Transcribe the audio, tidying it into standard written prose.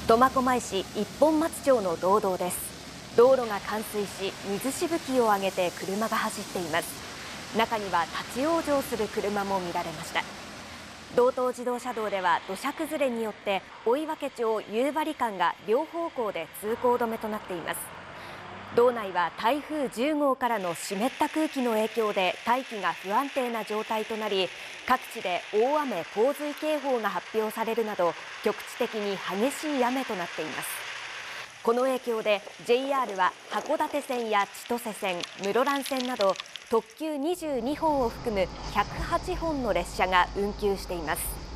苫小牧市一本松町の道道です。道路が冠水し、水しぶきを上げて車が走っています。中には立ち往生する車も見られました。道東自動車道では土砂崩れによって追分町夕張間が両方向で通行止めとなっています。道内は台風10号からの湿った空気の影響で大気が不安定な状態となり、各地で大雨洪水警報が発表されるなど局地的に激しい雨となっています。この影響で JR は函館線や千歳線、室蘭線など特急22本を含む108本の列車が運休しています。